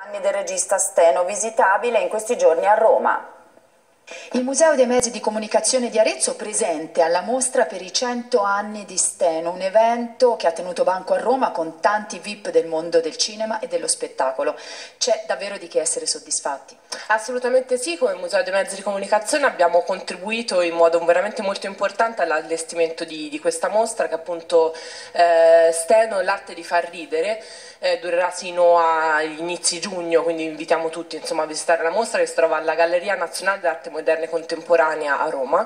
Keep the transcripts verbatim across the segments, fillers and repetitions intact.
Anni del regista Steno, visitabile in questi giorni a Roma. Il Museo dei Mezzi di Comunicazione di Arezzo presente alla mostra per i cento anni di Steno, un evento che ha tenuto banco a Roma con tanti V I P del mondo del cinema e dello spettacolo. C'è davvero di che essere soddisfatti. Assolutamente sì, come Museo dei Mezzi di Comunicazione abbiamo contribuito in modo veramente molto importante all'allestimento di, di questa mostra che appunto eh, Steno, l'arte di far ridere, eh, durerà sino agli inizi giugno, quindi invitiamo tutti insomma, a visitare la mostra che si trova alla Galleria Nazionale d'Arte Moderna e Contemporanea a Roma.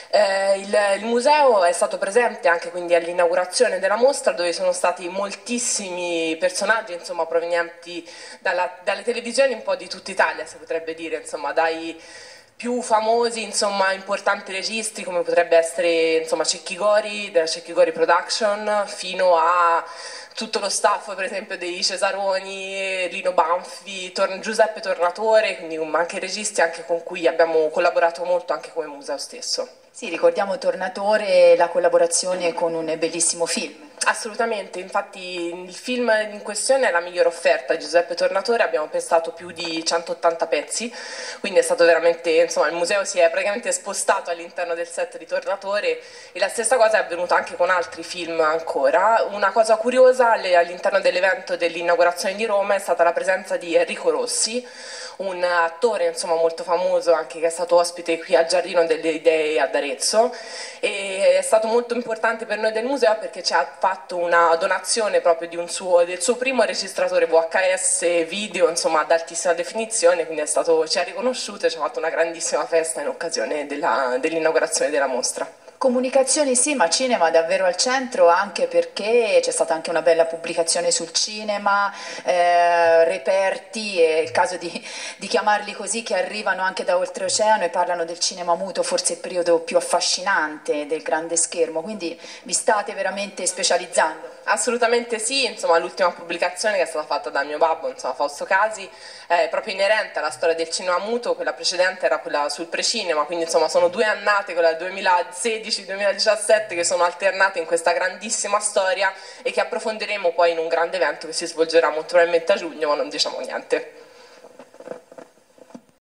Eh, il, il museo è stato presente anche quindi all'inaugurazione della mostra dove sono stati moltissimi personaggi insomma, provenienti dalla, dalle televisioni un po' di tutta Italia, si potrebbe dire, insomma, dai più famosi, insomma, importanti registri come potrebbe essere insomma, Cecchi Gori della Cecchi Gori Production fino a tutto lo staff per esempio dei Cesaroni, Rino Banfi, Tor- Giuseppe Tornatore, quindi anche registi anche con cui abbiamo collaborato molto anche come museo stesso. Sì, ricordiamo Tornatore, la collaborazione con un bellissimo film. Assolutamente, infatti il film in questione è la migliore offerta di Giuseppe Tornatore, abbiamo pensato più di centottanta pezzi, quindi è stato veramente, insomma il museo si è praticamente spostato all'interno del set di Tornatore e la stessa cosa è avvenuta anche con altri film ancora. Una cosa curiosa all'interno dell'evento dell'inaugurazione di Roma è stata la presenza di Enrico Rossi, un attore insomma, molto famoso anche che è stato ospite qui al Giardino delle Idee ad Arezzo e è stato molto importante per noi del museo perché ci ha fatto una donazione proprio di un suo, del suo primo registratore V H S video insomma ad altissima definizione, quindi è stato, ci ha riconosciuto e ci ha fatto una grandissima festa in occasione della, dell'inaugurazione della mostra. Comunicazioni sì, ma cinema davvero al centro, anche perché c'è stata anche una bella pubblicazione sul cinema, eh, reperti, è il caso di, di chiamarli così, che arrivano anche da oltreoceano e parlano del cinema muto, forse il periodo più affascinante del grande schermo, quindi vi state veramente specializzando. Assolutamente sì, insomma l'ultima pubblicazione che è stata fatta dal mio babbo, insomma Fausto Casi, è proprio inerente alla storia del cinema muto, quella precedente era quella sul precinema, quindi insomma sono due annate, quella del duemilasedici duemiladiciassette, che sono alternate in questa grandissima storia e che approfondiremo poi in un grande evento che si svolgerà molto probabilmente a giugno, ma non diciamo niente.